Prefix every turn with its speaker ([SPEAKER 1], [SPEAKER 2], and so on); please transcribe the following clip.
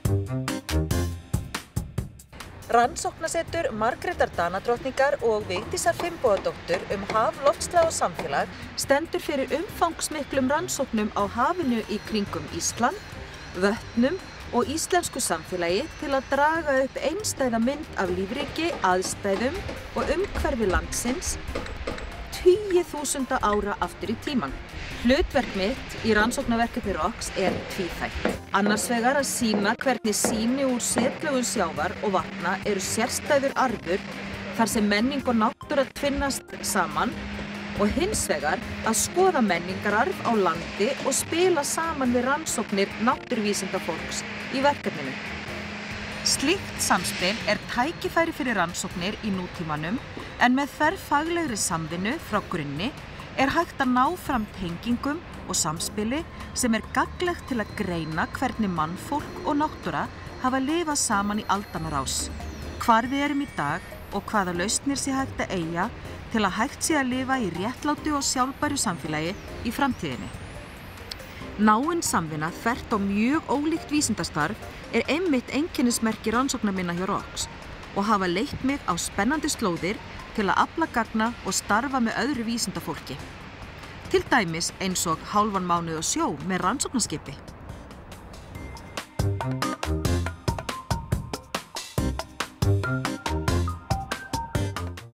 [SPEAKER 1] Rannsóknasetur Margrétar Danadrottningar og Vigdísar Finnbogadóttur haf, loftslag og samfélag stendur fyrir umfangsmiklum rannsóknum á hafinu í kringum Ísland, vötnum og íslensku samfélagi til að draga upp einstæða mynd af lífríki, aðstæðum og umhverfi landsins 10.000 ára aftur í tímann. Hlutverk mitt í rannsóknarverkefni ROX tvíþætt. Annars vegar að sýna hvernig sýni úr setlögum sjávar og vatna eru sérstæður arfur þar sem menning og náttúra tvinnast saman og hins vegar að skoða menningararf á landi og spila saman við rannsóknir náttúruvísindafólks í verkefninu. Slíkt samspil tækifæri fyrir rannsóknir í nútímanum en með þverfaglegri samvinnu frá grunni hægt að ná fram tengingum og samspili sem gagnlegt til að greina hvernig mannfólk og náttúra hafa lifað saman í aldanna rás, hvar við erum í dag og hvaða lausnir sé hægt að eiga til að hægt sé að lifa í réttlátu og sjálfbæru samfélagi í framtíðinni. Náin samvinna þvert á mjög ólíkt vísindastarf einmitt einkennismerki rannsókna minna hjá ROX og hafa leitt mig á spennandi slóðir til að afla gagna og starfa með öðru vísindafólki. Til dæmis eins og hálfan mánuð á sjó með rannsóknarskipi.